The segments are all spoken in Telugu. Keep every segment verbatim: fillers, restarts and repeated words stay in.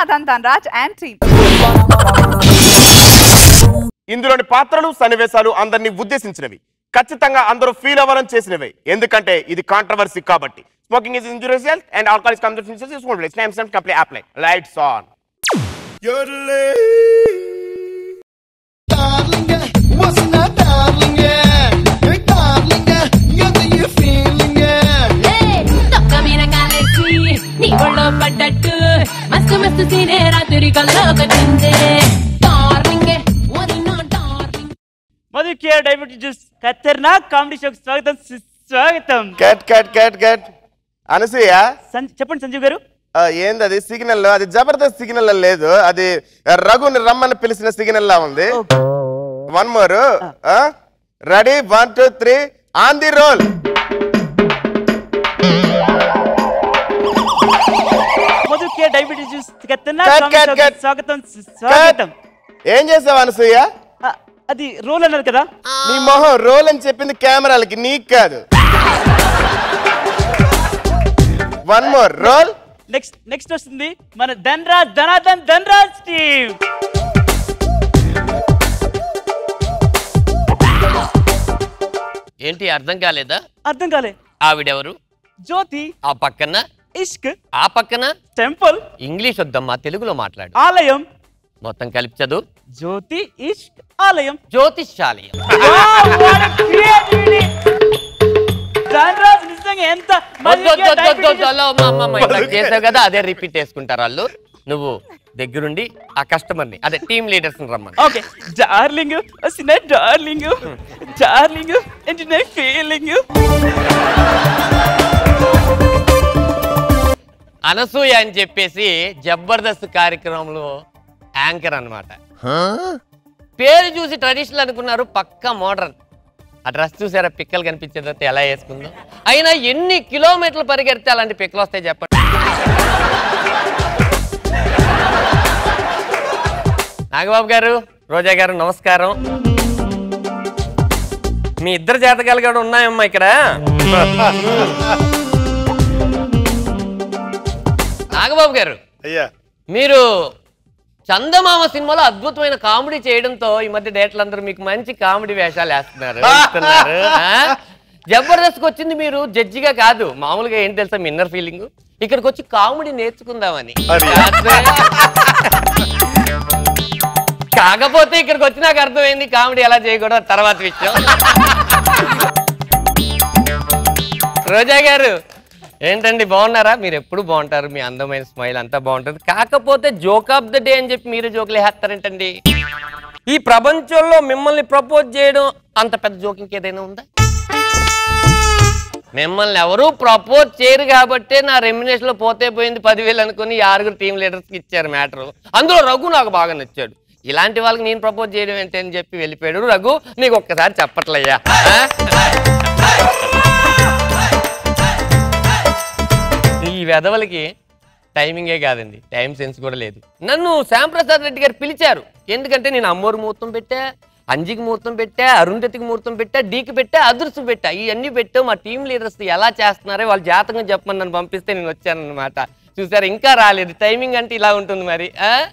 ధనాధన్ ధనరాజ్ అండ్ టీమ్. ఇందులోని పాత్రలు సన్నివేశాలు అందరినీ ఉద్దేశించినవి, ఖచ్చితంగా అందరూ ఫీల్ అవ్వాలని చేసినవి. ఎందుకంటే ఇది కాంట్రవర్సీ కాబట్టి. Smoking is injurious health and alcohol is complete smoke place names and complete apply lights on. మధుకే డయాబెటిస్ జ్యూస్ ఖతర్నాక్ కామెడీ షోకి స్వాగతం స్వాగతం. Cut cut cut cut Anasuya చెప్పండి సంజీవ్ గారు. ఏంది అది సిగ్నల్? అది జబర్దస్త్ సిగ్నల్ లేదు, అది రఘుని రమ్మని పిలిచిన సిగ్నల్ లా ఉంది. One more. Ready, one two three, on the roll. మధుకే డయాబెటిస్ జ్యూస్ ఖతర్నాక్ కామెడీ షోకి స్వాగతం స్వాగతం. ఏం చేసావు అనసూయ? అది రోల్ అన్నారు కదా. నీ మొహం రోల్ అని చెప్పింది కెమెరాలకి, నీకు కాదు. One more roll. Next next వస్తుంది మన ధనరాజ్ ధనాధన్ ధనరాజ్ టీమ్. ఏంటి అర్థం కాలేదా? అర్థం కాలే. ఆవిడెవరు? జ్యోతి. ఆ పక్కన ఇష్క్. ఆ పక్కన టెంపుల్. ఇంగ్లీష్ వద్దమ్మా, తెలుగులో మాట్లాడు. ఆలయం. మొత్తం కలిపి చదువు. జ్యోతి ఇష్క్ ఆలయం. జ్యోతిష్యాలయం. ఎంత చేసావు కదా, అదే రిపీట్ చేసుకుంటారు వాళ్ళు. నువ్వు దగ్గరుండి ఆ కస్టమర్ ని, అదే టీమ్ లీడర్స్ ని రమ్మని. ఓకే. డార్లింగ్ వస్తున్నా, డార్లింగ్ డార్లింగ్ ఏంటి నా ఫీలింగ్. అనసూయ అని చెప్పేసి జబర్దస్త్ కార్యక్రమంలో యాంకర్ అన్నమాట. పేరు చూసి ట్రెడిషనల్ అనుకున్నారు, పక్కా మోడర్న్. ఆ డ్రెస్ చూసారా, పిక్కలు కనిపించే తర్వాత ఎలా వేసుకుందో. అయినా ఎన్ని కిలోమీటర్లు పరిగెడితే అలాంటి పిక్కలు వస్తాయి చెప్పండి. నాగబాబు గారు, రోజా గారు నమస్కారం. మీ ఇద్దరు జాతకాలు కూడా ఉన్నాయమ్మా ఇక్కడ. నాగబాబు గారు, అయ్యా మీరు చందమామ సినిమాలో అద్భుతమైన కామెడీ చేయడంతో ఈ మధ్య డేట్లు అందరూ మీకు మంచి కామెడీ వేషాలు వేస్తున్నారు. జబర్దస్త్ వచ్చింది మీరు జడ్జిగా కాదు, మామూలుగా ఏంటి తెలుసా మీ ఇన్నర్ ఫీలింగ్, ఇక్కడికి వచ్చి కామెడీ నేర్చుకుందామని. కాకపోతే ఇక్కడికి వచ్చి నాకు అర్థమైంది కామెడీ ఎలా చేయకూడదు, తర్వాత విషయం. రోజా గారు ఏంటండి బాగున్నారా? మీరు ఎప్పుడు బాగుంటారు, మీ అందమైన స్మైల్ అంతా బాగుంటుంది. కాకపోతే జోక్ ఆఫ్ ద డే అని చెప్పి మీరు జోకులు వేస్తారేంటండి? ఈ ప్రపంచంలో మిమ్మల్ని ప్రపోజ్ చేయడం అంత పెద్ద జోక్ ఇంకేదైనా ఉందా? మిమ్మల్ని ఎవరు ప్రపోజ్ చేయరు కాబట్టే నా రెమ్యునేషన్ లో పోతే పోయింది పదివేలు అనుకుని ఆరుగురు టీమ్ లీడర్స్ కి ఇచ్చారు మ్యాటర్. అందులో రఘు నాకు బాగా నచ్చాడు. ఇలాంటి వాళ్ళకి నేను ప్రపోజ్ చేయడం ఏంటి అని చెప్పి వెళ్ళిపోయాడు. రఘు నీకు ఒక్కసారి చెప్పట్లయ్యా. ఈ వెధవలకి టైమింగే కాదండి, టైం సెన్స్ కూడా లేదు. నన్ను శ్యాంప్రసాద్ రెడ్డి గారు పిలిచారు, ఎందుకంటే నేను అమ్మోరు ముహూర్తం పెట్టా, అంజికి ముహూర్తం పెట్టా, అరుంధతికి ముహూర్తం పెట్టా, డీకి పెట్టా, అదృష్టం పెట్టా. ఇవన్నీ పెట్టా మా టీం లీడర్స్ ఎలా చేస్తున్నారో వాళ్ళ జాతకం చెప్పమని నన్ను పంపిస్తే నేను వచ్చానన్నమాట. చూసారు, ఇంకా రాలేదు. టైమింగ్ అంటే ఇలా ఉంటుంది మరి.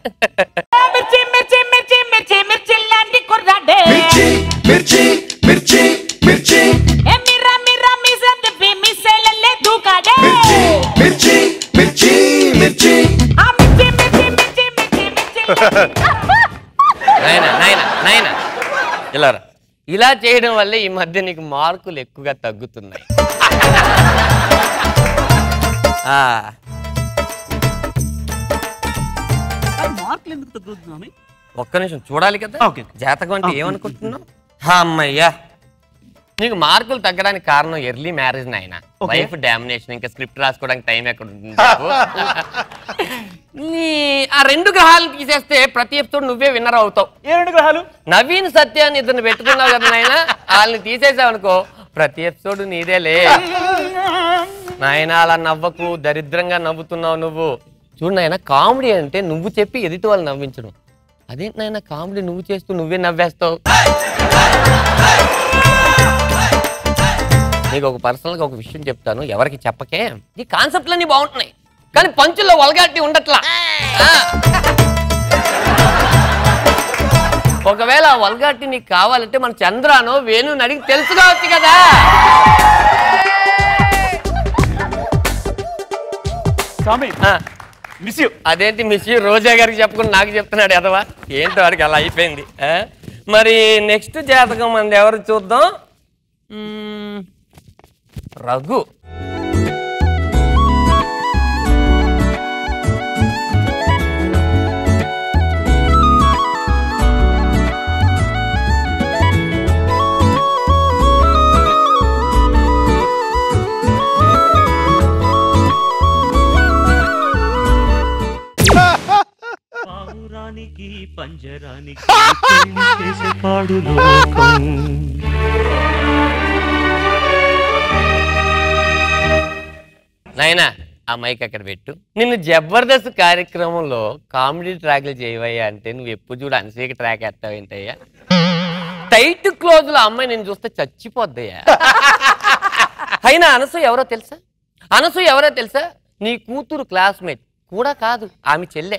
ఇలా ఇలా చేయడం వల్ల ఈ మధ్య నీకు మార్కులు ఎక్కువగా తగ్గుతున్నాయి. ఒక్క నిమిషం చూడాలి కదా జాతకం అంటే ఏమనుకుంటున్నావు? అమ్మయ్యా, నీకు మార్కులు తగ్గడానికి కారణం ఎర్లీ మ్యారేజ్ నాయన. వైఫ్ డామినేషన్, ఇంకా స్క్రిప్ట్ రాసుకోవడానికి టైం ఎక్కడ ఉంటుంది? ఆ రెండు గ్రహాలు తీసేస్తే ప్రతి ఎపిసోడ్ నువ్వే విన్నర్ అవుతావు. ఏ రెండు గ్రహాలు? నవీన్ సత్యాన్ని ఇద్దరిని పెట్టుకున్నావు కదా నాయన, వాళ్ళని తీసేసావు అనుకో ప్రతి ఎపిసోడ్ నీదేలే. నాయన అలా నవ్వకు, దరిద్రంగా నవ్వుతున్నావు నువ్వు. చూడు నాయన, కామెడీ అంటే నువ్వు చెప్పి ఎదుటి వాళ్ళు నవ్వించడం. అదేంటి నాయన కామెడీ నువ్వు చేస్తూ నువ్వే నవ్వేస్తావు. నీకు ఒక పర్సనల్గా ఒక విషయం చెప్తాను, ఎవరికి చెప్పకే. ఈ కాన్సెప్ట్లన్నీ బాగుంటున్నాయి కానీ పంచుల్లో వల్గారిటీ ఉండట్లా. ఒకవేళ ఆ వల్గారిటీ నీకు కావాలంటే మన చంద్రానో వేణుని అడిగి తెలుసుకోవచ్చు కదా. అదేంటి మిస్ యూ రోజా గారికి చెప్పుకుని నాకు చెప్తున్నాడు ఎదవా. ఏంటో వాడికి అలా అయిపోయింది. మరి నెక్స్ట్ జాతకం మంది ఎవరు చూద్దాం. రఘు. పంజరానికి పాడు లోకం. నాయనా ఆ మైక్ అక్కడ పెట్టు. నిన్ను జబర్దస్త్ కార్యక్రమంలో కామెడీ ట్రాక్లు చేయవయ్యా అంటే నువ్వు ఎప్పుడు చూడు అన్సీక ట్రాక్ వేస్తావేంటయ్యా. టైట్ క్లోజ్ లో అమ్మాయి నేను చూస్తే చచ్చిపోద్దయ్యా. అయినా అనసూయ ఎవరో తెలుసా? అనసూయ ఎవరో తెలుసా? నీ కూతురు క్లాస్మేట్ కూడా కాదు, ఆమె చెల్లె.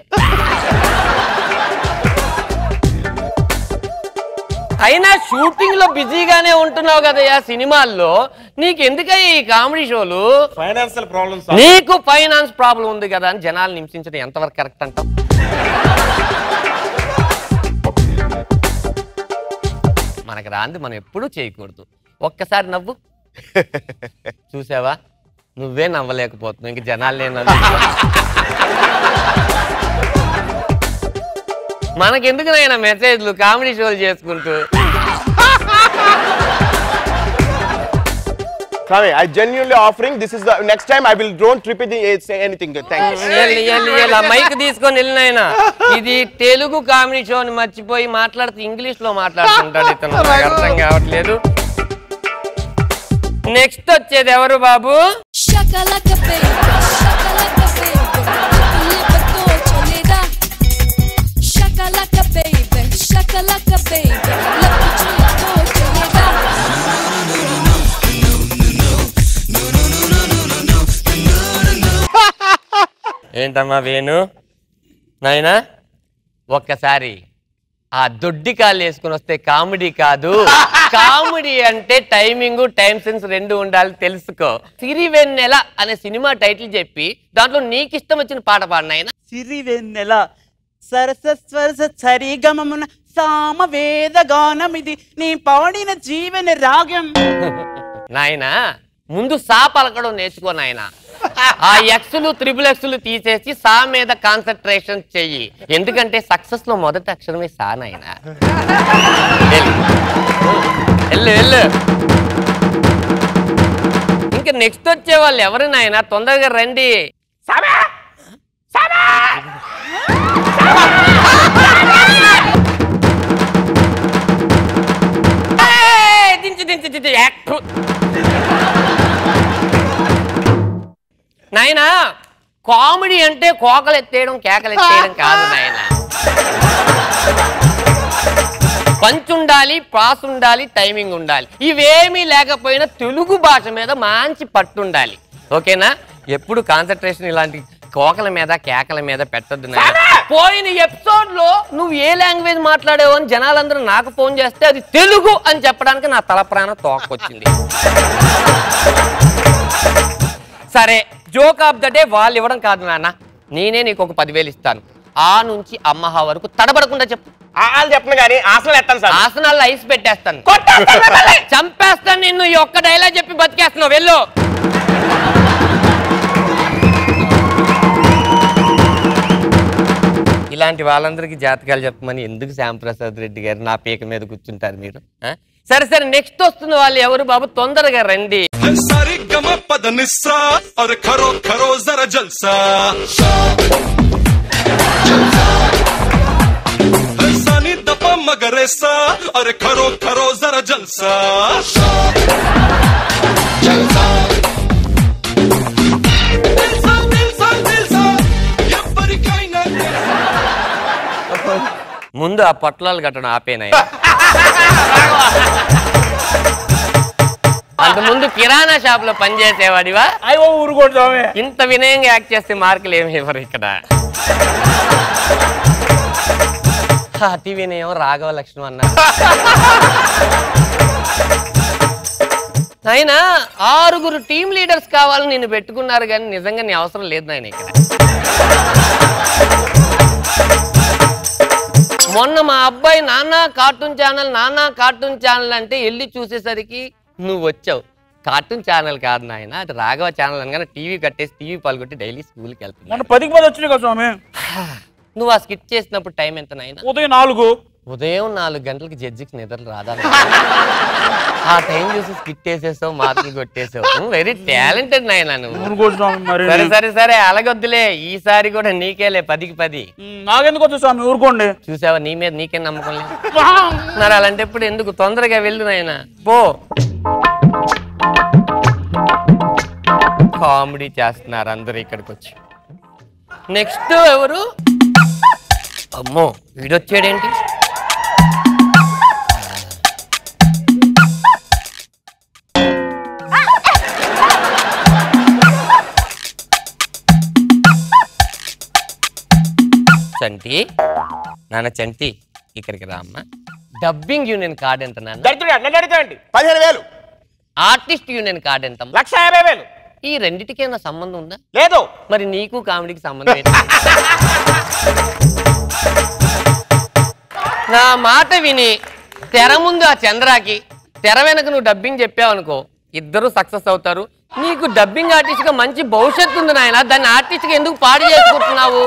అయినా షూటింగ్ లో బిజీగానే ఉంటున్నావు కదయ్యా సినిమాల్లో, నీకు ఎందుకయ్యా ఈ కామెడీ షోలు? Financial problems. నీకు ఫైనాన్స్ ప్రాబ్లం ఉంది కదా అని జనాలు హింసించడం ఎంతవరకు కరెక్ట్ అంటావు? మనకు రాంది మనం ఎప్పుడూ చేయకూడదు. ఒక్కసారి నవ్వు. చూసావా, నువ్వే నవ్వలేకపోతున్నావు, ఇంక జనాలు నేను నవ్వు. మనకెందుకు నాయన మెసేజ్లు కామెడీ షోలు చేసుకుంటూ? Swami, I genuinely offering. This is the next time I will don't repeat the, say anything. Thank you. Mike తీసుకొని వెళ్ళినాయన. ఇది తెలుగు కామెడీ షోని మర్చిపోయి మాట్లాడుతూ ఇంగ్లీష్ లో మాట్లాడుతుంటాడు ఇతను, అర్థం కావట్లేదు. నెక్స్ట్ వచ్చేది ఎవరు బాబు? ఏంటమ్మా వేణు నాయనా, ఒక్కసారి ఆ దొడ్డి కాళ్ళు వేసుకుని వస్తే కామెడీ కాదు. కామెడీ అంటే టైమింగ్ టైం సెన్స్ రెండు ఉండాలి, తెలుసుకో. సిరివెన్నెల అనే సినిమా టైటిల్ చెప్పి దాంట్లో నీకు ఇష్టం వచ్చిన పాట పాడు నాయనా. సిరివెన్నెల సరస స్వరస సరిగమమున సామవేద గానమిది నీ పాడిన జీవన రాగం. నాయనా ముందు సా పలకడం నేర్చుకో నాయనా. ఆ ఎక్స్లు త్రిబుల్ ఎక్స్లు తీసేసి సా మీద కాన్సన్ట్రేషన్ చెయ్యి, ఎందుకంటే సక్సెస్ లో మొదటి అక్షరమే సా నాయనా. వెళ్ళు వెళ్ళు. ఇంకా నెక్స్ట్ వచ్చే వాళ్ళు ఎవరు నాయనా, తొందరగా రండి. దించి దించి దించి నాయనా, కామెడీ అంటే కోకలు ఎత్తేయడం కేకలు ఎత్తేయడం కాదు నాయనా. పంచ్ ఉండాలి, ప్రాస్ ఉండాలి, టైమింగ్ ఉండాలి. ఇవేమీ లేకపోయినా తెలుగు భాష మీద మంచి పట్టు ఉండాలి, ఓకేనా? ఎప్పుడు కాన్సన్ట్రేషన్ ఇలాంటి కోకల మీద కేకల మీద పెట్టద్దు నాయనా. పోయిన ఎపిసోడ్ లో నువ్వు ఏ లాంగ్వేజ్ మాట్లాడేవో అని జనాలందరూ నాకు ఫోన్ చేస్తే అది తెలుగు అని చెప్పడానికి నా తల ప్రాణం తోకొచ్చింది. సరే, జోక్ ఆఫ్ ద డే వాళ్ళు ఇవ్వడం కాదు నాన్న, నేనే నీకు ఒక పదివేలు ఇస్తాను. ఆ నుంచి అమ్మహ వరకు తడబడకుండా చెప్పు. చెప్పను కానీ ఆసనాలు ఎత్తాను సార్. ఆసనాల్లో ఐస్ పెట్టేస్తాను, చంపేస్తాను నిన్ను. ఈ ఒక్క డైలాగ్ చెప్పి బతికేస్తున్నావు, వెళ్ళు. ఇలాంటి వాళ్ళందరికీ జాతకాలు చెప్పమని ఎందుకు శ్యాంప్రసాద్ రెడ్డి గారు నా పీక మీద కూర్చుంటారు మీరు? సరే సరే, నెక్స్ట్ వస్తున్న వాళ్ళు ఎవరు బాబు? తొందరగా రండి. ముందు ఆ పొట్లాలు కట్టడం ఆపేనాయి. అంత ముందు కిరాణా షాప్ లో పనిచేసేవాడివా? అయ్యో ఊరుకోండి స్వామి. ఇంత వినయంగా యాక్ట్ చేస్తే మార్కులు ఏమి ఇవ్వరు ఇక్కడ. అతి వినయం రాఘవ లక్ష్మణ్ అన్నారు. ఆయన ఆరుగురు టీమ్ లీడర్స్ కావాలని నిన్ను పెట్టుకున్నారు, కానీ నిజంగా నీ అవసరం లేదు నాయన ఇక్కడ. మొన్న మా అబ్బాయి నాన్న కార్టూన్ ఛానల్ నాన్న కార్టూన్ ఛానల్ అంటే వెళ్ళి చూసేసరికి నువ్వు వచ్చావు. కార్టూన్ ఛానల్ కాదు నాయన, అది రాఘవ ఛానల్ అనగానే టీవీ కట్టేసి టీవీ పాల్గొట్టి డైలీ స్కూల్కి వెళ్తున్నావు. మొన్న పదికి పది వచ్చినాయి కదా స్వామి. నువ్వు ఆ స్కిట్ చేసినప్పుడు టైం ఎంత నాయన? ఉదయం నాలుగు. ఉదయం నాలుగు గంటలకి జడ్జికి నిద్రలు రాదా? ఆ టైం చూసి స్కిట్ వేసేసావు, మార్కులు కొట్టేసావు. వెరీ టాలెంటెడ్ నాయన నువ్వు. సరే సరే సరే అలగొద్దులే, ఈసారి కూడా నీకేలే పదికి పది. నాకెందుకు వచ్చు స్వామి, ఊరుకోండి. చూసావా, నీ మీద నీకే నమ్మకం లేదు. మరి అలాంటప్పుడు ఎందుకు తొందరగా వెళ్ళు నాయన, పో. కామెడీ చేస్తున్నారు అందరు ఇక్కడికి వచ్చి. నెక్స్ట్ ఎవరు? అమ్మో వీడొచ్చాడేంటి? చంటి, నాన్న చంటి ఇక్కడికి రామ్మ. డబ్బింగ్ యూనియన్ కార్డ్ ఎంత నాన్న? పదిహేను వేలు. ఆర్టిస్ట్ యూనియన్ కార్డ్ ఎంత? లక్ష యాభై వేలు. ఈ రెండిటికి ఏమైనా సంబంధం ఉందా? లేదు. మరి నీకు కామెడీకి సంబంధం ఏంటి? నా మాట విని తెర ముందు ఆ చంద్రాకి, తెర వెనక నువ్వు డబ్బింగ్ చెప్పావు అనుకో, ఇద్దరు సక్సెస్ అవుతారు. నీకు డబ్బింగ్ ఆర్టిస్ట్ గా మంచి భవిష్యత్తు ఉంది నాయన, దాన్ని ఆర్టిస్ట్ గా ఎందుకు పాడు చేసుకుంటున్నావు?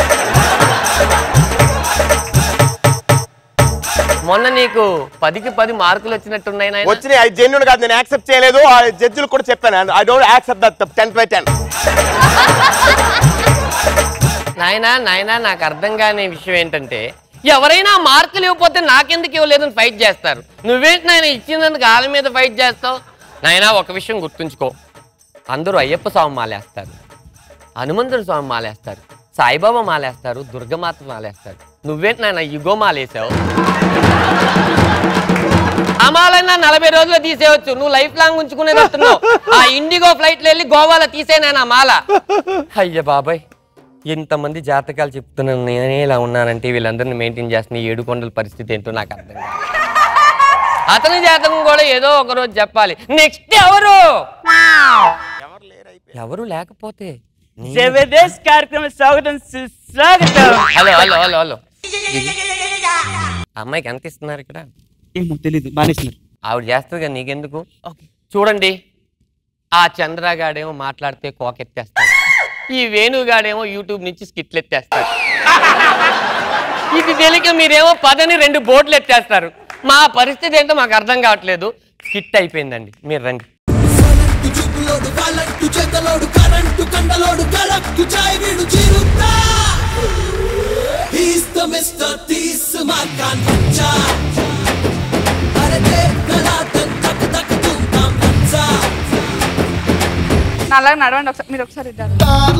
మొన్న నీకు పదికి పది మార్కులు వచ్చినట్టున్నాయి నాయన. వచ్చినాయి, అది జెన్యూన్ కాదు, నేను యాక్సెప్ట్ చేయలేదు. ఆ జడ్జిలు కూడా చెప్పాను, I don't accept that ten by ten. నాయనా నాయనా నాకు అర్థం కాని విషయం ఏంటంటే, ఎవరైనా మార్కులు ఇవ్వకపోతే నాకెందుకు ఇవ్వలేదని ఫైట్ చేస్తారు. నువ్వేంటి నాయన ఇచ్చినందుకు వాళ్ళ మీద ఫైట్ చేస్తావు? నాయనా ఒక విషయం గుర్తుంచుకో, అందరూ అయ్యప్ప స్వామి మాలేస్తారు, హనుమంతుడు స్వామి మాలేస్తారు, సాయిబాబా మాలేస్తారు, దుర్గమాత మాలేస్తారు. నువ్వేంటి నాయన యుగో మాలేసావు? ఆ మాలైనా నలభై రోజులు తీసేయచ్చు, నువ్వు లైఫ్ లాంగ్ ఉంచుకునేది వస్తున్నావు. ఆ ఇండిగో ఫ్లైట్లో వెళ్ళి గోవాలో తీసేనాయన మాల. అయ్య బాబాయ్, ఎంతమంది జాతకాలు చెప్తున్నాను, నేనే ఇలా ఉన్నానంటే వీళ్ళందరినీ మెయింటైన్ చేస్తున్న ఏడుకొండల పరిస్థితి ఏంటో నాకు అర్థం కాదు. అతని జాతకం కూడా ఏదో ఒక రోజు చెప్పాలి. నెక్స్ట్ ఎవరు? ఎవరు లేకపోతే జబర్దస్త్ కార్యక్రమ స్వాగతం సుస్వాగతం. హలో హలో హలో హలో అమ్మాయికి ఎంత ఇస్తున్నారు ఇక్కడ? ఏమో తెలీదు, బానేస్తున్నారు. ఆవిడ చేస్తుంది కదా, నీకెందుకు? చూడండి, ఆ చంద్రగాడేమో మాట్లాడితే కోకెత్తేస్తాడు, ఈ వేణుగాడేమో యూట్యూబ్ నుంచి స్కిట్లు ఎత్తేస్తారు. ఇది తెలియక మీరేమో పదని రెండు బోర్డులు ఎత్తేస్తారు. మా పరిస్థితి ఏంటో మాకు అర్థం కావట్లేదు. స్కిట్ అయిపోయిందండి, మీరు రండి. అలాగే నడవండి ఒకసారి, మీరు ఒకసారి ఇద్దరు.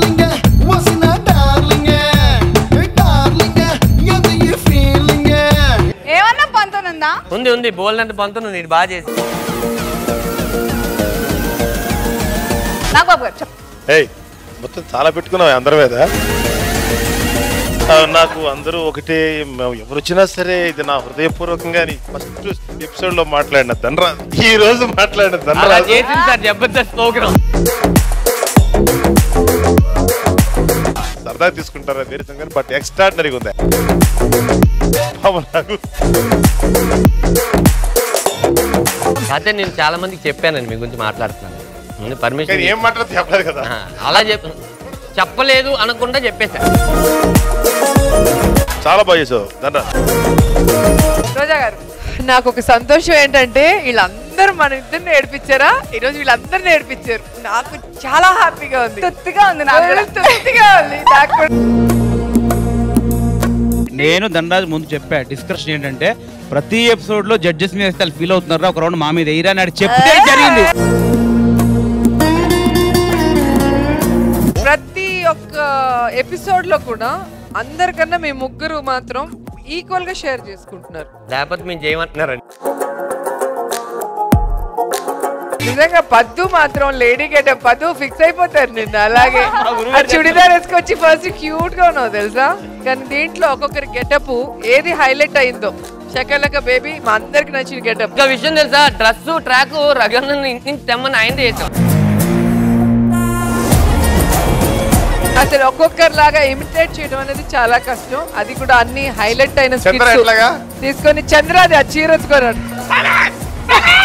ఏమన్నా పంతం ఉందా? ఉంది ఉంది, బోల్నంత పంతం ఉంది, బాగా చేసి. నాకు మొత్తం చాలా పెట్టుకున్నావు అందరి మీద. నాకు అందరూ ఒకటే, ఎవరు వచ్చినా సరే ఇది నా హృదయపూర్వకంగా ఫస్ట్ ఎపిసోడ్ లో మాట్లాడిన ధనరాజు, ఈ రోజు మాట్లాడిన ధనరాజు సార్ జబర్దస్త్ ప్రోగ్రామ్. సరదా తీసుకుంటారా వేరే సంగతి, బట్ ఎక్స్ట్రాడినరీగా ఉంది. నాకు అదే నేను చాలా మందికి చెప్పానండి మీ గురించి మాట్లాడుతున్నాను. పర్మిషన్ ఏం మాట్లాడితే చెప్పలేదు కదా, అలా చెప్ప చెప్పలేదు అనకుండా చెప్పేశా. చాలా బాగా చేసావు ధనరాజు. రోజా గారు, నాకు ఒక సంతోషం ఏంటంటే వీళ్ళందరూ మన ఇద్దరిని ఏడిపించారా, ఈరోజు వీళ్ళందరినీ ఏడిపించారు. నాకు చాలా హ్యాపీగా ఉంది, తృప్తిగా ఉంది, నాకు తృప్తిగా ఉంది. నేను ధనరాజు ముందు చెప్పా, డిస్కషన్ ఏంటంటే ప్రతి ఎపిసోడ్ లో జడ్జెస్ మీద ఫీల్ అవుతున్నారు, ఒక రౌండ్ మా మీద ఎయిరా అని చెప్తే జరిగింది. ప్రతి ఒక్క ఎపిసోడ్ లో కూడా అందరికన్నా మీ ముగ్గురు మాత్రం ఈక్వల్ గా షేర్ చేసుకుంటున్నారు. లేకపోతే మేము చేయమంటున్నారండి. నిజంగా పద్దు మాత్రం లేడీ గెటప్ పద్దు ఫిక్స్ అయిపోతారు నిన్న అలాగే ఆ చుడిదార్ వేసుకొచ్చి ఫస్ట్ క్యూట్ గా ఉన్నావు తెలుసా కానీ దీంట్లో ఒక్కొక్కరి గెటప్ ఏది హైలైట్ అయిందో శకలక బేబీ మా అందరికి నచ్చిన గెటప్. ఒక విషయం తెలుసా డ్రెస్ ట్రాక్ రగన్న ఇంటి నుంచి తెమ్మని ఆయన చేసాం. అసలు ఒక్కొక్కరి లాగా ఇమిటేట్ చేయడం అనేది చాలా కష్టం అది కూడా అన్ని హైలైట్ అయిన చంద్ర ఎట్లాగా తీసుకొని చంద్ర అది ఆ చీర ఎత్తుకోరాడు